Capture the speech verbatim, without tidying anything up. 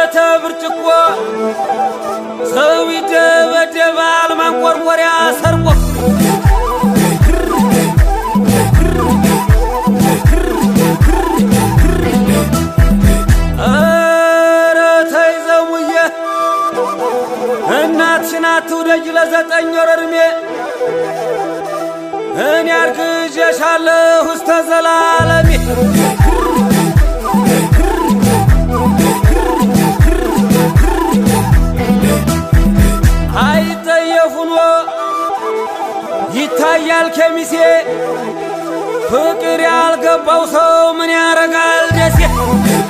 ተብርጭቆ ሰው ይደበደባል ማንቆርቆሪያ ሰርቆ አረ ተይዘሙዬ እናትሽን አትውደጅ ለዘጠኝ ወር እድሜ እኔ አርግዤሻለሁ እስከ ዘላለሜ አይጠየፉኖ ይታያል ከሚሴ ፍቅር ያልገባው ሰው ምን ያረጋል ደሴ